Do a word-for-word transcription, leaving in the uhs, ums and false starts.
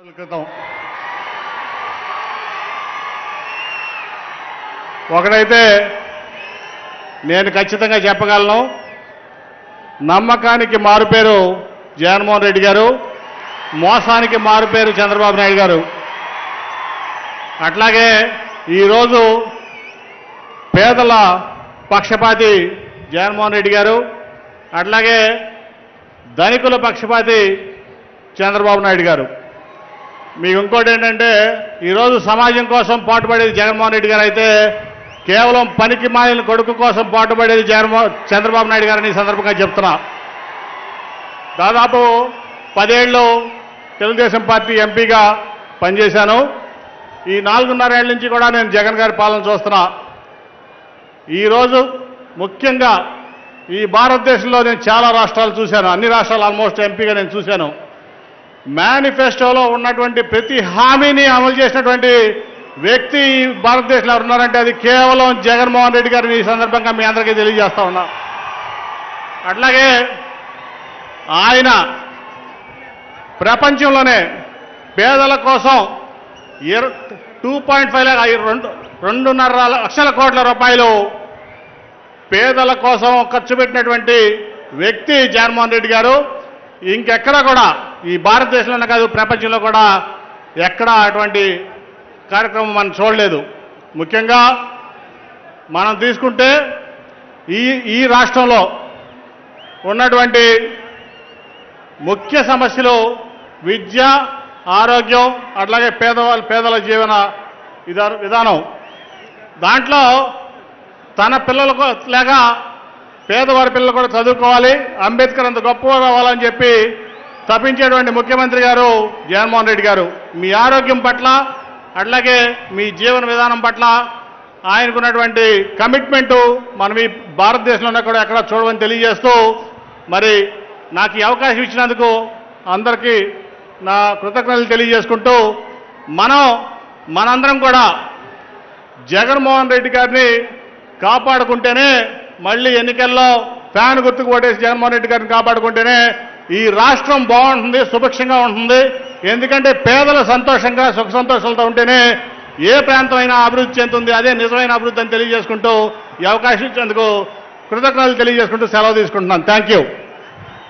క్రితం ఒకడైతే నేను ఖచ్చితంగా చెప్పగలను, నమ్మకానికి మారుపేరు జగన్మోహన్ రెడ్డి గారు, మోసానికి మారుపేరు చంద్రబాబు నాయుడు గారు. అట్లాగే ఈరోజు పేదల పక్షపాతి జగన్మోహన్ రెడ్డి గారు, అట్లాగే ధనికుల పక్షపాతి చంద్రబాబు నాయుడు గారు. మీకు ఇంకోటి ఏంటంటే, ఈరోజు సమాజం కోసం పాటుపడేది జగన్మోహన్ రెడ్డి గారు అయితే, కేవలం పనికి మాలిన కొడుకు కోసం పాటుపడేది జగన్మోహన్ చంద్రబాబు నాయుడు గారని ఈ సందర్భంగా చెప్తున్నా. దాదాపు పదేళ్ళు తెలుగుదేశం పార్టీ ఎంపీగా పనిచేశాను. ఈ నాలుగున్నరేళ్ల నుంచి కూడా నేను జగన్ గారి పాలన చూస్తున్నా. ఈరోజు ముఖ్యంగా ఈ భారతదేశంలో నేను చాలా రాష్ట్రాలు చూశాను, అన్ని రాష్ట్రాలు ఆల్మోస్ట్ ఎంపీగా నేను చూశాను. మేనిఫెస్టోలో ఉన్నటువంటి ప్రతి హామీని అమలు చేసినటువంటి వ్యక్తి ఈ భారతదేశంలో ఉన్నారంటే అది కేవలం జగన్మోహన్ రెడ్డి గారిని ఈ సందర్భంగా మీ అందరికీ తెలియజేస్తా ఉన్నా. అట్లాగే ఆయన ప్రపంచంలోనే పేదల కోసం టూ పాయింట్ ఫైవ్ రెండు రెండున్నర లక్షల కోట్ల రూపాయలు పేదల కోసం ఖర్చు పెట్టినటువంటి వ్యక్తి జగన్మోహన్ రెడ్డి గారు. ఇంకెక్కడా కూడా ఈ భారతదేశంలోనే కాదు, ప్రపంచంలో కూడా ఎక్కడా అటువంటి కార్యక్రమం మనం చూడలేదు. ముఖ్యంగా మనం తీసుకుంటే ఈ ఈ రాష్ట్రంలో ఉన్నటువంటి ముఖ్య సమస్యలు విద్య, ఆరోగ్యం, అట్లాగే పేదవాళ్ళ పేదల జీవన విధానం. దాంట్లో తన పిల్లలకు లేక పేదవారి పిల్లలు కూడా చదువుకోవాలి, అంబేద్కర్ అంత గొప్పగా కావాలని చెప్పి తప్పించేటువంటి ముఖ్యమంత్రి గారు జగన్మోహన్ రెడ్డి గారు. మీ ఆరోగ్యం పట్ల, అట్లాగే మీ జీవన విధానం పట్ల ఆయనకున్నటువంటి కమిట్మెంటు మనం ఈ భారతదేశంలోనే కూడా ఎక్కడ చూడమని తెలియజేస్తూ, మరి నాకు ఈ అవకాశం ఇచ్చినందుకు అందరికీ నా కృతజ్ఞతలు తెలియజేసుకుంటూ, మనం మనందరం కూడా జగన్మోహన్ రెడ్డి గారిని కాపాడుకుంటేనే, మళ్ళీ ఎన్నికల్లో ఫ్యాన్ గుర్తుకు ఓటేసి జగన్మోహన్ రెడ్డి గారిని కాపాడుకుంటేనే ఈ రాష్ట్రం బాగుంటుంది, సుభిక్షంగా ఉంటుంది. ఎందుకంటే పేదలు సంతోషంగా సుఖ సంతోషాలతో ఉంటేనే ఏ ప్రాంతం అయినా అభివృద్ధి చెందుతుంది. అదే నిజమైన అభివృద్ధి అని తెలియజేసుకుంటూ ఈ అవకాశం ఇచ్చేందుకు కృతజ్ఞతలు తెలియజేసుకుంటూ సెలవు తీసుకుంటున్నాను. Thank you.